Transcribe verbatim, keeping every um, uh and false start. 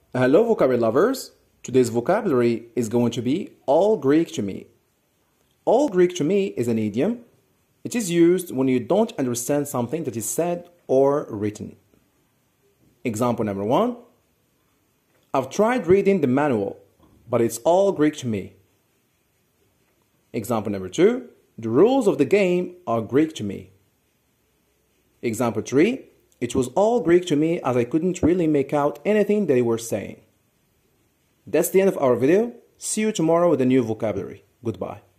Hello vocabulary lovers, today's vocabulary is going to be all Greek to me. All Greek to me is an idiom. It is used when you don't understand something that is said or written. Example number one, I've tried reading the manual, but it's all Greek to me. Example number two, the rules of the game are Greek to me. Example three, it was all Greek to me as I couldn't really make out anything they were saying. That's the end of our video. See you tomorrow with a new vocabulary. Goodbye.